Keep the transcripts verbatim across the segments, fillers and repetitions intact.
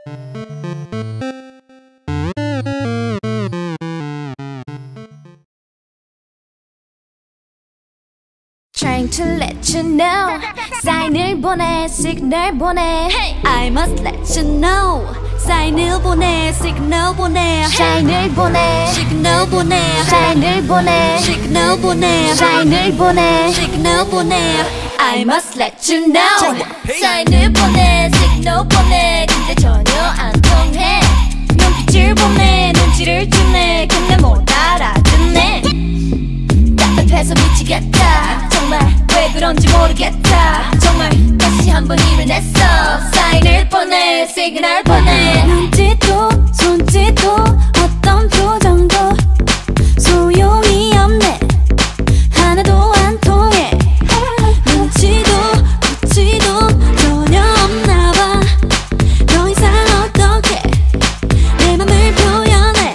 Trying to let you know 사인을 보내 시그널 보내 I must let you know 사인을 보내 시그널 보내 사인을 보내 시그널 보내 사인을 보내 시그널 보내 사인을 보내 시그널 보내 I must let you know 사인을 보내 시그널 보내 근데 전혀 안 통해 눈빛을 보내 눈치를 주네 근데 못 알아듣네 답답해서 미치겠다 정말 왜 그런지 모르겠다 정말 다시 한번 일을 냈어 사인을 보내 시그널 보내 눈짓도 손짓도 어떤 표정도 소용이 없네 하나도 안 통해 눈치도 눈치도 전혀 없나봐 더 이상 어떻게 내 맘을 표현해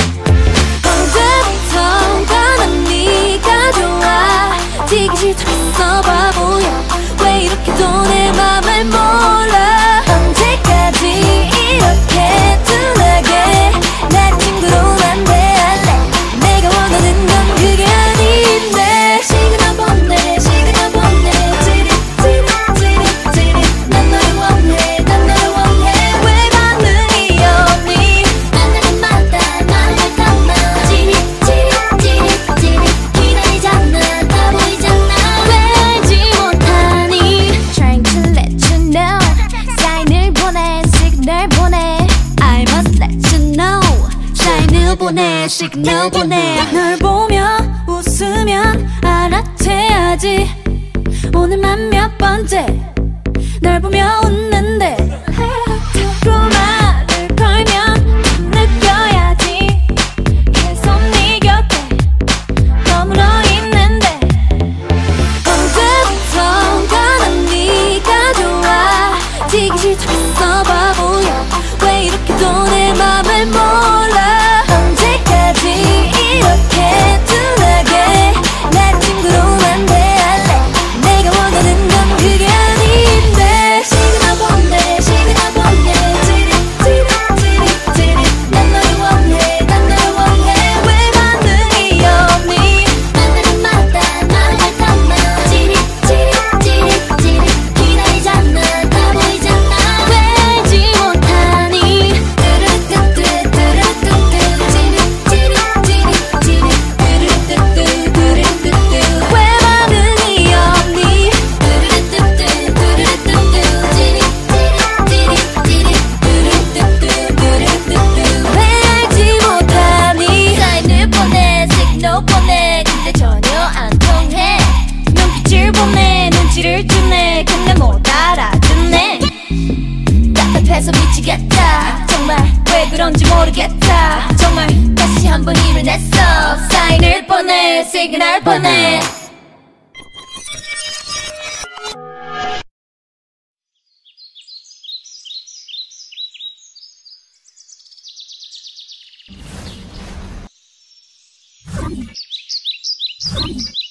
언제부턴가 난 네가 좋아 지기 싫다면서 바보야 왜 이렇게도 내 맘을 몰라 언제까지 이렇게 둔하게 날 친구로만 대할래 내가 원하는 건 그게 아닌데 시그널 보내 시그널 보내 찌릿 찌릿 찌릿 찌릿 난 너를 원해 난 너를 원해 왜 반응이 없니 만나는 마다 말을 담아 찌릿 찌릿 찌릿 찌릿 기다리잖아 다 보이잖아 왜 알지 못하니 Trying to let you know 사인을 보내 시그널 보내 I must let you know 사인을 보내 시그널 보내 널 보며 웃으면 알아채야지 오늘만 몇 번째 널 보며 웃는데 자꾸 말을 걸면 느껴야지 계속 네 곁에 머물러 있는데 언제부턴가 난 네가 좋아 지기 싫다면서 바보야 왜 이렇게도 내 맘을 몰라 언제까지 이렇게 둔하게 날 친구로만 대할래 내가 원하는 건 그게 아닌데 시그널 보내 시그널 보내 찌릿 찌릿 찌릿 찌릿 난 너를 원해 난 너를 원해 왜 반응이 없니 만나는 마다 말을 담아 찌릿 찌릿 찌릿 찌릿 기다리잖아 다 보이잖아 왜 알지 못하니 뚜루뚜뚜 뚜루뚜뚜 찌릿 찌릿 찌릿 찌릿 뚜루뚜뚜 뚜루뚜뚜 왜 반응이 없니 뚜루뚜뚜 뚜루뚜뚜 찌릿 찌릿 찌릿 찌릿 뚜루뚜뚜 뚜루뚜뚜 왜 알지 못하니 사인을 보내 시그널 보내 근데 전혀 안 통해 눈빛을 보내 눈치를 주네 근데 못 알아듣네 답답해서 미치겠다 정말 왜 그런지 모르겠다 정말 다시 한번 일을 냈어 사인을 보내 시그널 보내 Thank you.